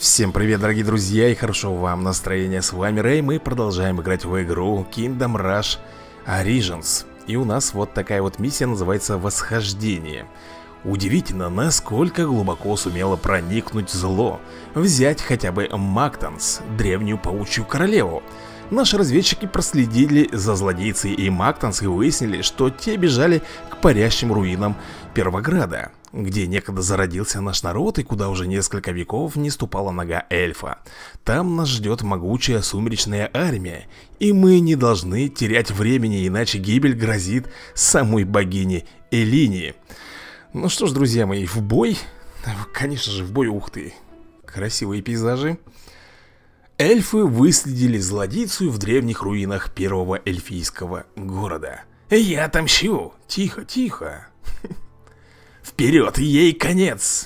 Всем привет, дорогие друзья, и хорошо вам настроения. С вами Рэй, мы продолжаем играть в игру Kingdom Rush Origins. И у нас вот такая вот миссия называется «Восхождение». Удивительно, насколько глубоко сумело проникнуть зло. Взять хотя бы Мактанс, древнюю паучью королеву. Наши разведчики проследили за злодейцей и Мактанс и выяснили, что те бежали к парящим руинам Первограда, где некогда зародился наш народ и куда уже несколько веков не ступала нога эльфа. Там нас ждет могучая сумеречная армия, и мы не должны терять времени, иначе гибель грозит самой богине Элине. Ну что ж, друзья мои, в бой? Конечно же, в бой, ух ты. Красивые пейзажи. Эльфы выследили злодейцу в древних руинах первого эльфийского города. Я отомщу! Тихо, тихо! Вперед, ей конец!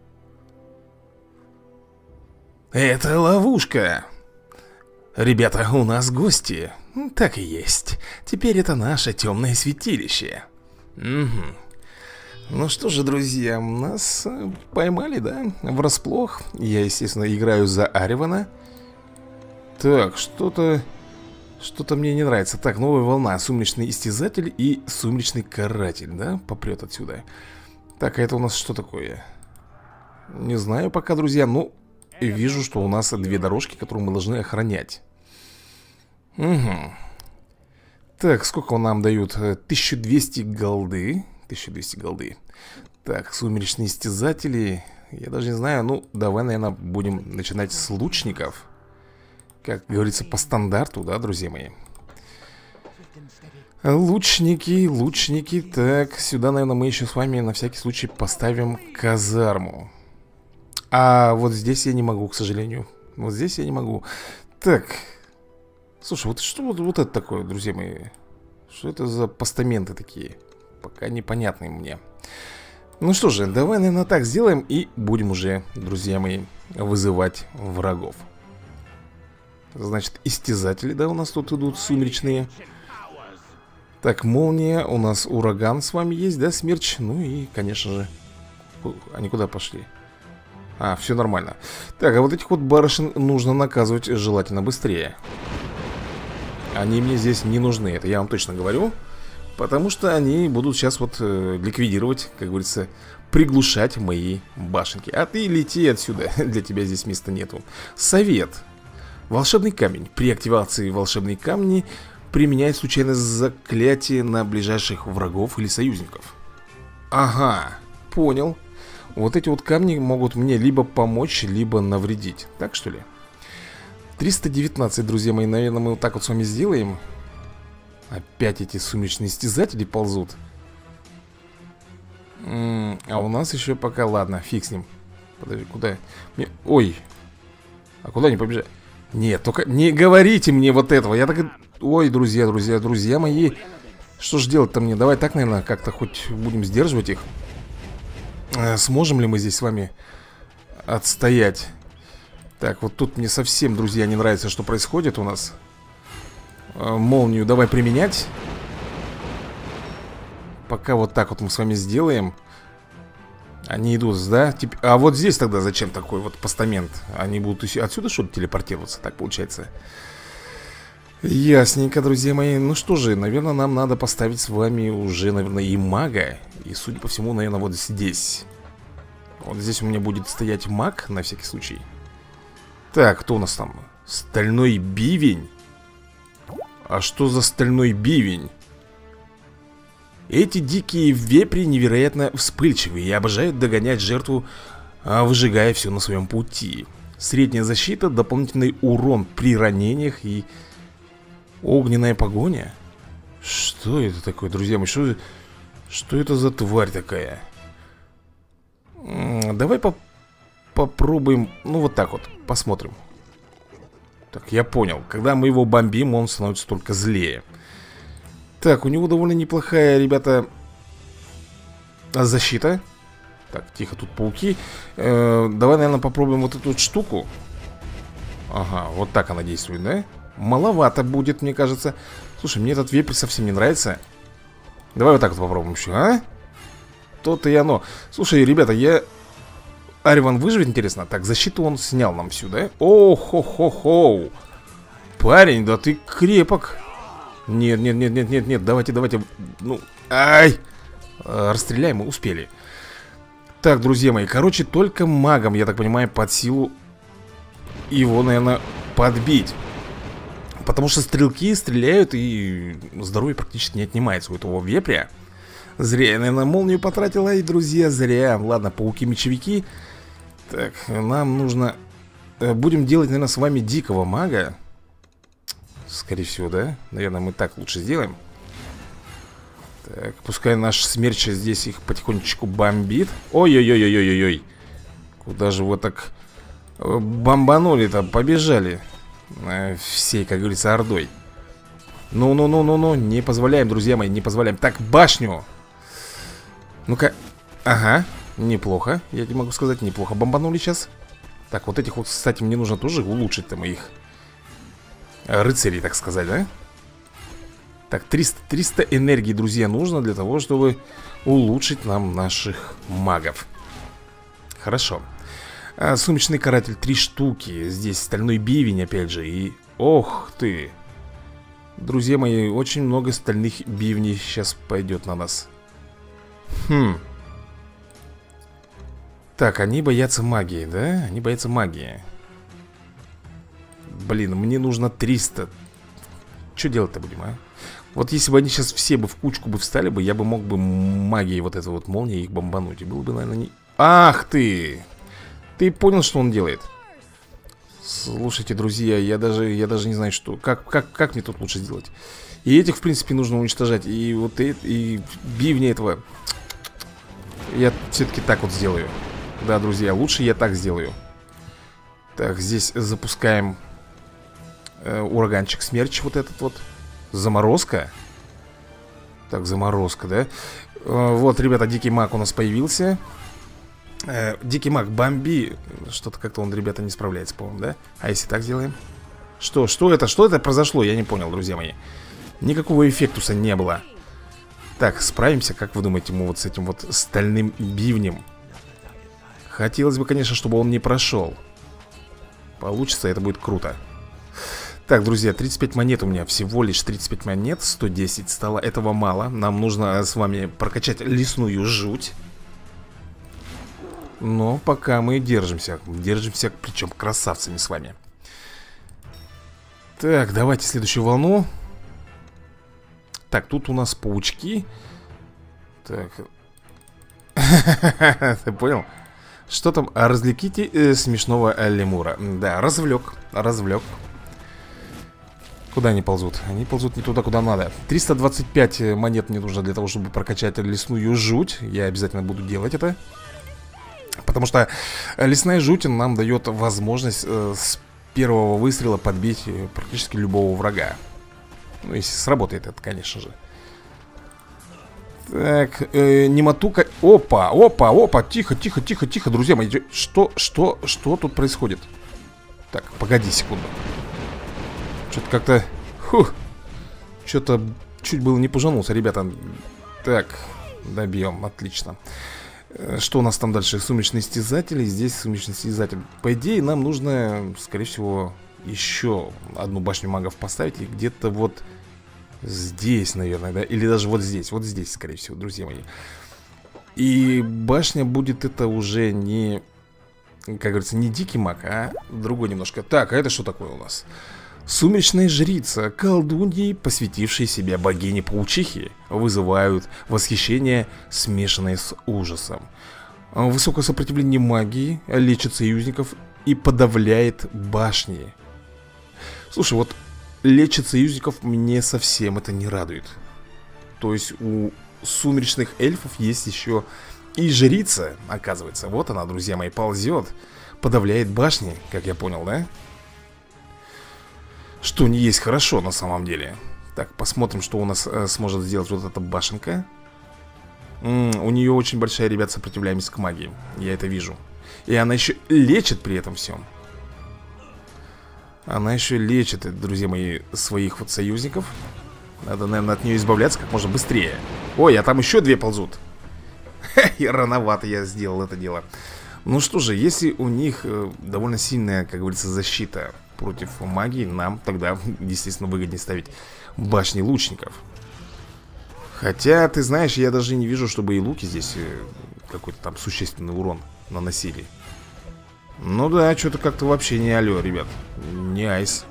Это ловушка! Ребята, у нас гости. Так и есть. Теперь это наше темное святилище. Угу. Ну что же, друзья, нас поймали, да? Врасплох. Я, естественно, играю за Аривана. Так, что-то мне не нравится. Так, новая волна. Сумеречный истязатель и сумеречный каратель, да? Попрет отсюда. Так, а это у нас что такое? Не знаю пока, друзья. Ну, вижу, что у нас две дорожки, которые мы должны охранять. Угу. Так, сколько нам дают? 1200 голды. 1200 голды. Так, сумеречные истязатели. Я даже не знаю. Ну, давай, наверное, будем начинать с лучников. Как говорится, по стандарту, да, друзья мои? Лучники, лучники. Так, сюда, наверное, мы еще с вами на всякий случай поставим казарму. А вот здесь я не могу, к сожалению. Вот здесь я не могу. Так. Слушай, вот что вот это такое, друзья мои? Что это за постаменты такие? Пока непонятные мне. Ну что же, давай, наверное, так сделаем. И будем уже, друзья мои, вызывать врагов. Значит, истязатели, да, у нас тут идут сумеречные. Так, молния, у нас ураган с вами есть, да, смерч. Ну и, конечно же, они куда пошли? А, все нормально. Так, а вот этих вот барышень нужно наказывать желательно быстрее. Они мне здесь не нужны, это я вам точно говорю. Потому что они будут сейчас вот ликвидировать, как говорится, приглушать мои башенки. А ты лети отсюда, для тебя здесь места нету. Совет. Волшебный камень. При активации волшебной камни применяет случайное заклятие на ближайших врагов или союзников. Ага, понял. Вот эти вот камни могут мне либо помочь, либо навредить. Так что ли? 319, друзья мои, наверное, мы вот так вот с вами сделаем. Опять эти сумеречные истязатели ползут. А у нас еще пока, ладно, фиг с ним. Подожди, куда? Ой, а куда они побежали? Нет, только не говорите мне вот этого. Я так... Ой, друзья мои. Что ж делать-то мне? Давай так, наверное, как-то хоть будем сдерживать их. Сможем ли мы здесь с вами отстоять? Так, вот тут мне совсем, друзья, не нравится, что происходит у нас. Молнию давай применять. Пока вот так вот мы с вами сделаем. Они идут, да? А вот здесь тогда зачем такой вот постамент? Они будут отсюда, что ли, телепортироваться? Так получается. Ясненько, друзья мои. Ну что же, наверное, нам надо поставить с вами уже, наверное, и мага. И, судя по всему, наверное, вот здесь. Вот здесь у меня будет стоять маг, на всякий случай. Так, кто у нас там? Стальной бивень. А что за стальной бивень? Эти дикие вепри невероятно вспыльчивые и обожают догонять жертву, выжигая все на своем пути. Средняя защита, дополнительный урон при ранениях и огненная погоня. Что это такое, друзья мои? Что это за тварь такая? Давай попробуем, ну вот так вот, посмотрим. Так, я понял. Когда мы его бомбим, он становится только злее. Так, у него довольно неплохая, ребята, защита. Так, тихо, тут пауки. Давай, наверное, попробуем вот эту вот штуку. Ага, вот так она действует, да? Маловато будет, мне кажется. Слушай, мне этот вепрь совсем не нравится. Давай вот так вот попробуем еще, а? То-то и оно. Слушай, ребята, я Ариван выживет, интересно? Так, защиту он снял нам всю, да? О-хо-хо-хо. Парень, да ты крепок. Нет, нет, нет, нет, нет, нет. Давайте, давайте. Ну, ай. Расстреляем, мы успели. Так, друзья мои, короче, только магом, я так понимаю, под силу его, наверное, подбить. Потому что стрелки стреляют, и здоровье практически не отнимается у этого вепря. Зря я, наверное, молнию потратил, и, друзья, зря. Ладно, пауки-мечевики. Так, нам нужно... Будем делать, наверное, с вами дикого мага. Скорее всего, да? Наверное, мы так лучше сделаем. Так, пускай наш смерч здесь их потихонечку бомбит. Ой-ой-ой-ой-ой-ой. Куда же вот так бомбанули-то, побежали всей, как говорится, ордой. Ну-ну-ну-ну-ну, не позволяем, друзья мои, не позволяем. Так, башню. Ну-ка, ага, неплохо, я тебе могу сказать, неплохо бомбанули сейчас. Так, вот этих вот, кстати, мне нужно тоже улучшить-то моих рыцарей, так сказать, да? Так, 300 энергии, друзья, нужно для того, чтобы улучшить нам наших магов. Хорошо. Сумеречный каратель 3 штуки. Здесь стальной бивень, опять же. И, ох ты. Друзья мои, очень много стальных бивней сейчас пойдет на нас. Так, они боятся магии, да? Они боятся магии. Блин, мне нужно 300. Что делать-то будем, а? Вот если бы они сейчас все бы в кучку бы встали бы, я бы мог бы магией вот этой вот молнии их бомбануть. И было бы, наверное, не... Ах ты! Ты понял, что он делает? Слушайте, друзья, я даже не знаю, что... Как мне тут лучше сделать? И этих, в принципе, нужно уничтожать. И вот это, и бивни этого... Я все-таки так вот сделаю. Да, друзья, лучше я так сделаю. Так, здесь запускаем ураганчик смерч вот этот вот. Заморозка. Так, заморозка, да? Вот, ребята, дикий маг у нас появился. Дикий маг, бомби. Что-то как-то он, ребята, не справляется, по-моему, да? А если так сделаем? Что это произошло? Я не понял, друзья мои. Никакого эффектуса не было. Так, справимся, как вы думаете, мы вот с этим вот стальным бивнем? Хотелось бы, конечно, чтобы он не прошел. Получится, это будет круто. Так, друзья, 35 монет у меня. Всего лишь 35 монет, 110 стало. Этого мало. Нам нужно с вами прокачать лесную жуть. Но пока мы держимся. Держимся, причем красавцами с вами. Так, давайте следующую волну. Так, тут у нас паучки. Так. Ты понял? Что там? Развлеките смешного лемура. Да, развлек. Куда они ползут? Они ползут не туда, куда надо. 325 монет мне нужно для того, чтобы прокачать лесную жуть. Я обязательно буду делать это. Потому что лесная жуть нам дает возможность с первого выстрела подбить практически любого врага. Ну, если сработает это, конечно же. Так, немотука. Опа, тихо, друзья мои. Что тут происходит? Так, погоди секунду. Что-то как-то... Что-то чуть было не пожанулся, ребята. Так, добьем, отлично. Что у нас там дальше? Сумеречные стязатели. Здесь сумеречный стязатель. По идее, нам нужно, скорее всего, еще одну башню магов поставить. И где-то вот здесь, наверное, да? Или даже вот здесь. Вот здесь, скорее всего, друзья мои. И башня будет это уже не... Как говорится, не дикий маг, а другой немножко. Так, а это что такое у нас? Сумеречная жрица, колдуньи, посвятившие себя богине-паучихи, вызывают восхищение, смешанное с ужасом. Высокое сопротивление магии лечит союзников и подавляет башни. Слушай, вот лечит союзников мне совсем это не радует. То есть у сумеречных эльфов есть еще и жрица, оказывается. Вот она, друзья мои, ползет, подавляет башни, как я понял, да? Что не есть хорошо на самом деле. Так, посмотрим, что у нас сможет сделать вот эта башенка. У нее очень большая, ребят, сопротивляемость к магии. Я это вижу. И она еще лечит при этом всем. Она еще лечит, друзья мои, своих вот союзников. Надо, наверное, от нее избавляться как можно быстрее. Ой, а там еще две ползут. И рановато я сделал это дело. Ну что же, если у них довольно сильная, как говорится, защита против магии, нам тогда, естественно, выгоднее ставить башни лучников. Хотя, ты знаешь, я даже не вижу, чтобы и луки здесь какой-то там существенный урон наносили. Ну да, что-то как-то вообще не алё, ребят. Не айс.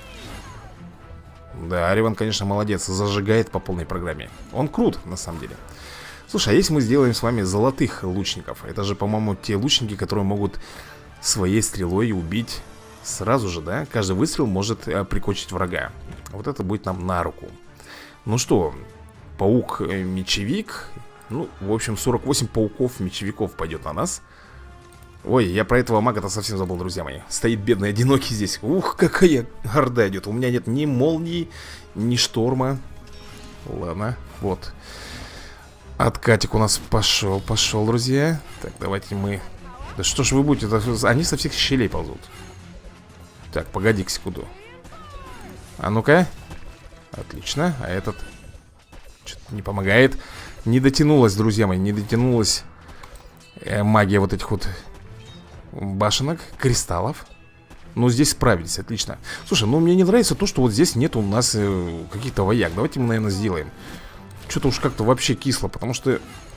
Да, Ариван, конечно, молодец, зажигает по полной программе. Он крут, на самом деле. Слушай, а если мы сделаем с вами золотых лучников? Это же, по-моему, те лучники, которые могут своей стрелой убить сразу же, да? Каждый выстрел может прикончить врага. Вот это будет нам на руку. Ну что, паук-мечевик. Ну, в общем, 48 пауков-мечевиков пойдет на нас. Ой, я про этого мага-то совсем забыл, друзья мои. Стоит бедный одинокий здесь. Ух, какая орда идет. У меня нет ни молнии, ни шторма. Ладно, вот. Откатик у нас пошел, друзья. Так, давайте мы... Да что ж вы будете? Они со всех щелей ползут. Так, погоди-ка секунду. А ну-ка. Отлично, а этот что-то не помогает. Не дотянулась, друзья мои, не дотянулась магия вот этих вот башенок, кристаллов. Ну, здесь справились, отлично. Слушай, ну мне не нравится то, что вот здесь нет у нас каких-то вояк. Давайте мы, наверное, сделаем. Что-то уж как-то вообще кисло, потому что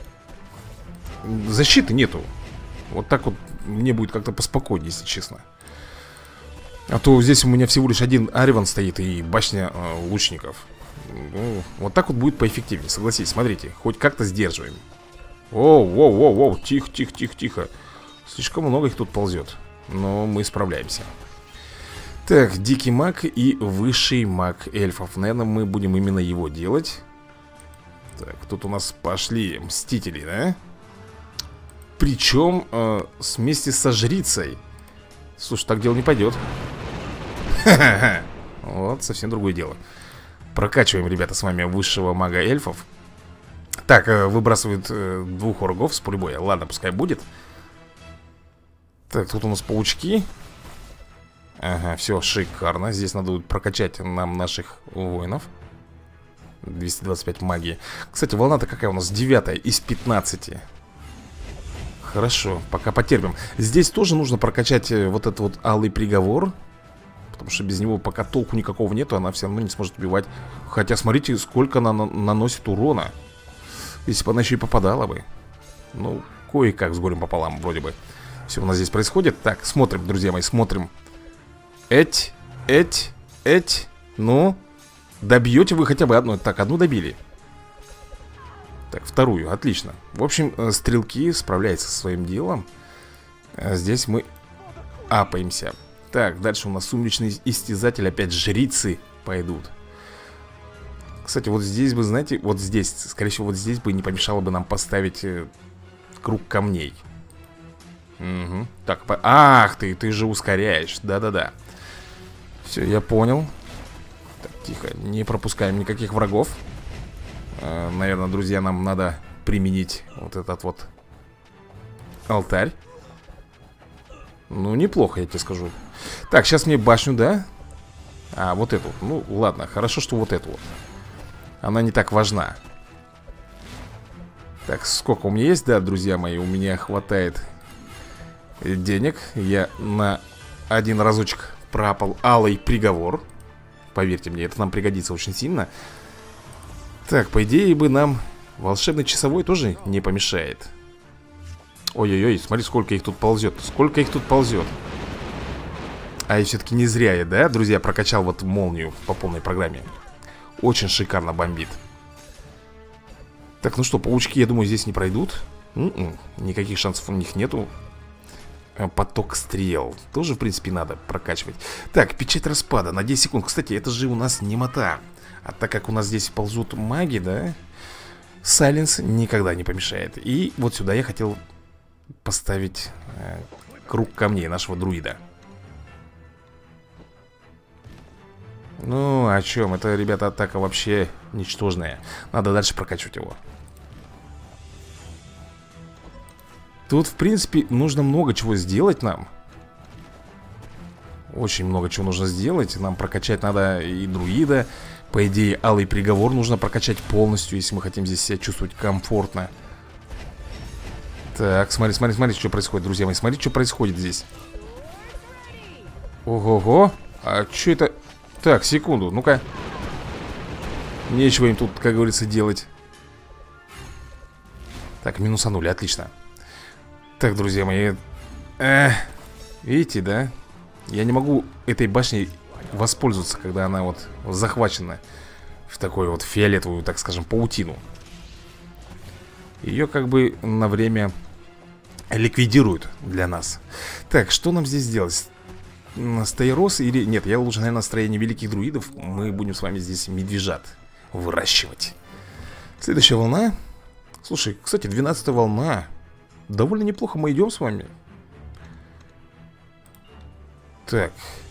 защиты нету. Вот так вот мне будет как-то поспокойнее, если честно. А то здесь у меня всего лишь один Ариван стоит и башня лучников. Ну, вот так вот будет поэффективнее, согласитесь. Смотрите, хоть как-то сдерживаем. Оу, тихо. Слишком много их тут ползет. Но мы справляемся. Так, дикий маг и высший маг эльфов. Наверное, мы будем именно его делать. Так, тут у нас пошли мстители, да? Причем вместе со жрицей. Слушай, так дело не пойдет. Ха-ха-ха. Вот, совсем другое дело. Прокачиваем, ребята, с вами высшего мага эльфов. Так, выбрасывают двух оргов с поля боя. Ладно, пускай будет. Так, тут у нас паучки. Ага, все, шикарно. Здесь надо будет прокачать нам наших воинов. 225 магии. Кстати, волна-то какая у нас? 9 из 15. Хорошо, пока потерпим. Здесь тоже нужно прокачать вот этот вот алый приговор. Потому что без него пока толку никакого нету. Она все равно не сможет убивать. Хотя смотрите, сколько она наносит урона. Если бы она еще и попадала бы. Ну, кое-как с горем пополам вроде бы. Все у нас здесь происходит. Так, смотрим, друзья мои, смотрим. Эть. Ну, добьете вы хотя бы одну. Так, одну добили. Так, вторую, отлично. В общем, стрелки справляются со своим делом. Здесь мы апаемся. Так, дальше у нас сумеречный истязатель. Опять жрицы пойдут. Кстати, вот здесь бы, знаете, вот здесь, скорее всего, вот здесь бы не помешало бы нам поставить круг камней. Угу. Так, ах ты же ускоряешь. Да-да-да. Все, я понял. Так, тихо, не пропускаем никаких врагов. Наверное, друзья, нам надо применить вот этот вот алтарь. Ну, неплохо, я тебе скажу. Так, сейчас мне башню, да? А, вот эту. Ну, ладно, хорошо, что вот эту вот. Она не так важна. Так, сколько у меня есть? Да, друзья мои, у меня хватает денег. Я на один разочек пропал алый приговор. Поверьте мне, это нам пригодится очень сильно. Так, по идее бы нам волшебный часовой тоже не помешает. Ой-ой-ой, смотри, сколько их тут ползет. Сколько их тут ползет. А я все-таки не зря я, да, друзья, прокачал вот молнию по полной программе. Очень шикарно бомбит. Так, ну что, паучки, я думаю, здесь не пройдут. Никаких шансов у них нету. Поток стрел тоже, в принципе, надо прокачивать. Так, печать распада на 10 секунд. Кстати, это же у нас немота. А так как у нас здесь ползут маги, да, сайленс никогда не помешает. И вот сюда я хотел поставить круг камней нашего друида. Ну, о чем? Это, ребята, атака вообще ничтожная. Надо дальше прокачивать его. Тут, в принципе, нужно много чего сделать нам. Очень много чего нужно сделать. Нам прокачать надо и друида. По идее, алый приговор нужно прокачать полностью, если мы хотим здесь себя чувствовать комфортно. Так, смотри, что происходит, друзья мои. Смотри, что происходит здесь. Ого-го. А что это? Так, секунду, ну-ка. Нечего им тут, как говорится, делать. Так, минусанули, отлично. Так, друзья мои. Видите, да? Я не могу этой башней воспользоваться, когда она вот захвачена в такую вот фиолетовую, так скажем, паутину. Ее как бы на время ликвидируют для нас. Так, что нам здесь делать? Стаирос или... Нет, я лучше, наверное, строение великих друидов. Мы будем с вами здесь медвежат выращивать. Следующая волна. Слушай, кстати, 12-я волна. Довольно неплохо мы идем с вами. Так.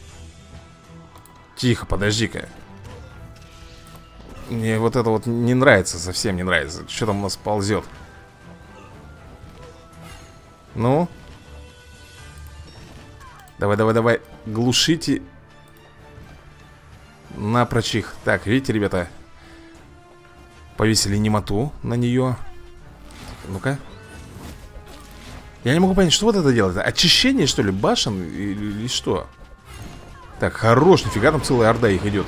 Тихо, подожди-ка. Мне вот это вот не нравится, совсем не нравится. Что там у нас ползет? Ну? Давай, глушите. Напрочь их. Так, видите, ребята? Повесили немоту на нее. Ну-ка. Я не могу понять, что вот это делает. Очищение, что ли, башен или что? Так, хорош, нифига, там целая орда их идет.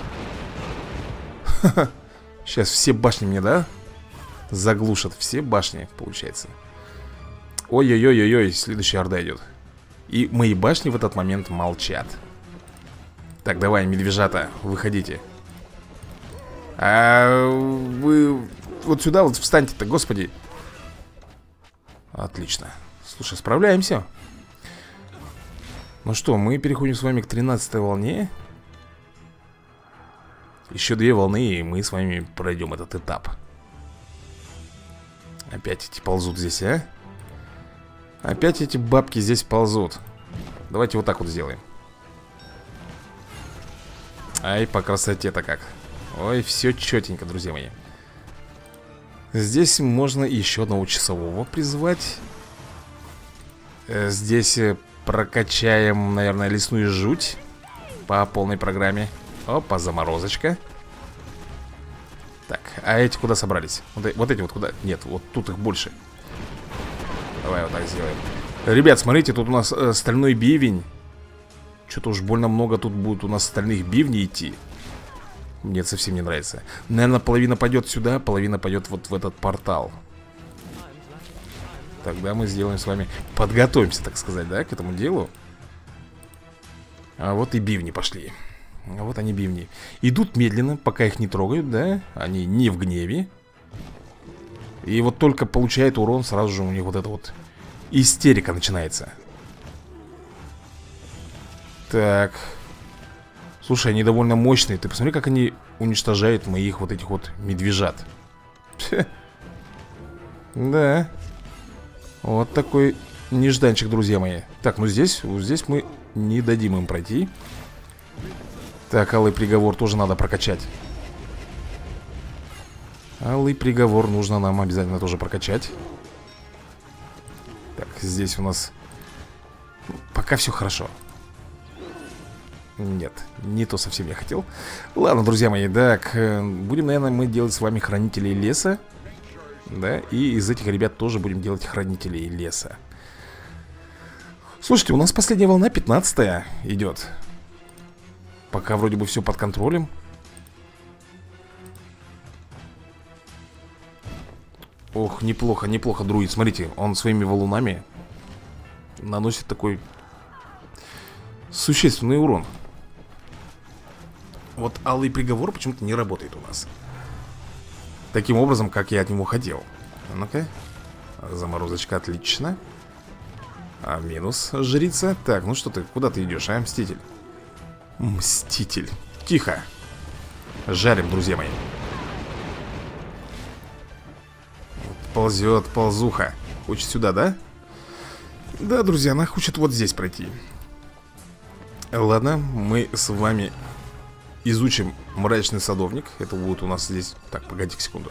Сейчас все башни мне, да? Заглушат все башни, получается. Ой-ой-ой-ой, следующая орда идет. И мои башни в этот момент молчат. Так, давай, медвежата, выходите. А вы вот сюда вот встаньте-то, господи. Отлично. Слушай, справляемся. Ну что, мы переходим с вами к 13-й волне. Еще 2 волны, и мы с вами пройдем этот этап. Опять эти ползут здесь, а? Опять эти бабки здесь ползут. Давайте вот так вот сделаем. Ай, по красоте-то как. Ой, все четенько, друзья мои. Здесь можно еще одного часового призвать. Здесь прокачаем, наверное, лесную жуть по полной программе. Опа, заморозочка. Так, а эти куда собрались? Вот эти вот куда? Нет, вот тут их больше. Давай вот так сделаем. Ребят, смотрите, тут у нас стальной бивень. Что-то уж больно много тут будет у нас стальных бивней идти. Мне это совсем не нравится. Наверное, половина пойдет сюда, половина пойдет вот в этот портал. Тогда мы сделаем с вами... Подготовимся, так сказать, да, к этому делу. А вот и бивни пошли. А вот они, бивни. Идут медленно, пока их не трогают, да. Они не в гневе. И вот только получает урон, сразу же у них вот эта вот истерика начинается. Так. Слушай, они довольно мощные. Ты посмотри, как они уничтожают моих вот этих вот медвежат. Да. Вот такой нежданчик, друзья мои. Так, ну здесь мы не дадим им пройти. Так, алый приговор тоже надо прокачать. Алый приговор нужно нам обязательно тоже прокачать. Так, здесь у нас пока все хорошо. Нет, не то совсем я хотел. Ладно, друзья мои, так, будем, наверное, мы делать с вами хранителей леса. Да, и из этих ребят тоже будем делать хранителей леса. Слушайте, у нас последняя волна, 15-я идет. Пока вроде бы все под контролем. Ох, неплохо, неплохо, друид. Смотрите, он своими валунами наносит такой существенный урон. Вот алый приговор почему-то не работает у нас таким образом, как я от него хотел. Ну-ка. Заморозочка, отлично. А минус жрица. Так, ну что ты, куда ты идешь, а, мститель? Мститель. Тихо. Жарим, друзья мои. Вот ползет ползуха. Хочет сюда, да? Да, друзья, она хочет вот здесь пройти. Ладно, мы с вами изучим мрачный садовник. Это будет у нас здесь... Так, погоди-ка секунду.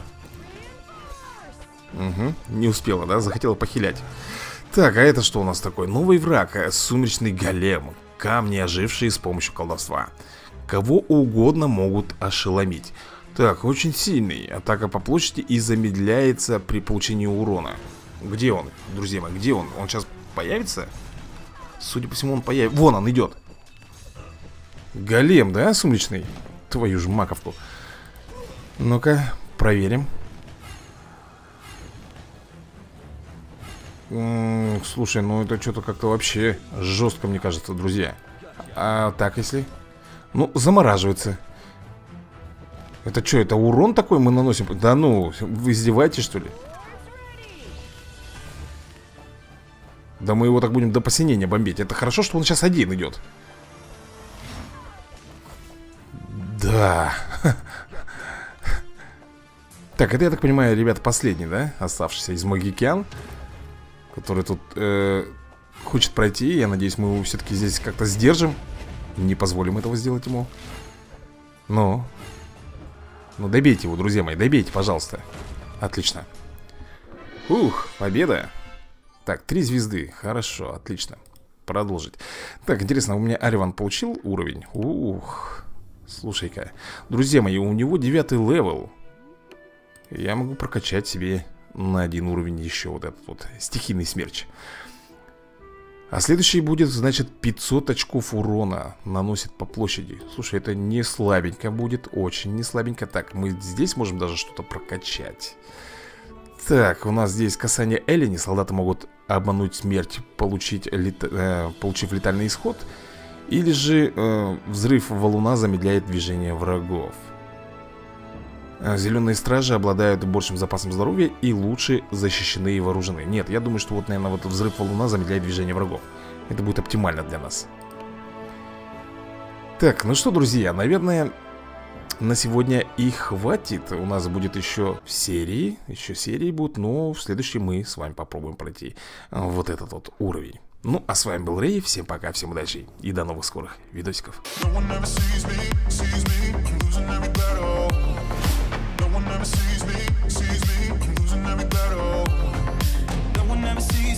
Угу, не успела, да? Захотела похилять. Так, а это что у нас такое? Новый враг, сумеречный голем. Камни, ожившие с помощью колдовства. Кого угодно могут ошеломить. Так, очень сильный. Атака по площади и замедляется при получении урона. Где он, друзья мои, где он? Он сейчас появится? Судя по всему, он появится. Вон он идет. Голем, да, сумеречный? Твою ж маковку. Ну-ка, проверим. Слушай, ну это что-то как-то вообще жестко, мне кажется, друзья. А так, если... Ну, замораживается. Это что, это урон такой мы наносим? Да ну, вы издеваетесь, что ли? Да мы его так будем до посинения бомбить. Это хорошо, что он сейчас один идет. Да. Так, это, я так понимаю, ребята, последний, да? Оставшийся из магикян, который тут хочет пройти. Я надеюсь, мы его все-таки здесь как-то сдержим. Не позволим этого сделать ему. Ну, добейте его, друзья мои, добейте, пожалуйста. Отлично. Ух, победа. Так, 3 звезды, хорошо, отлично. Продолжить. Так, интересно, у меня Ариван получил уровень? Ух, слушай-ка. Друзья мои, у него 9-й левел. Я могу прокачать себе на 1 уровень еще вот этот вот стихийный смерч. А следующий будет, значит, 500 очков урона наносит по площади. Слушай, это не слабенько будет, очень не слабенько. Так, мы здесь можем даже что-то прокачать. Так, у нас здесь касание Эллини. Солдаты могут обмануть смерть, получив летальный исход. Или же взрыв валуна замедляет движение врагов. Зеленые стражи обладают большим запасом здоровья и лучше защищены и вооружены. Нет, я думаю, что вот, наверное, вот взрыв валуна замедляет движение врагов. Это будет оптимально для нас. Так, ну что, друзья, наверное, на сегодня и хватит. У нас будет еще серии. Еще серии будут, но в следующем мы с вами попробуем пройти вот этот вот уровень. Ну, а с вами был Рэй. Всем пока, всем удачи и до новых скорых видосиков. Never sees me, I'm losing every battle. No one ever sees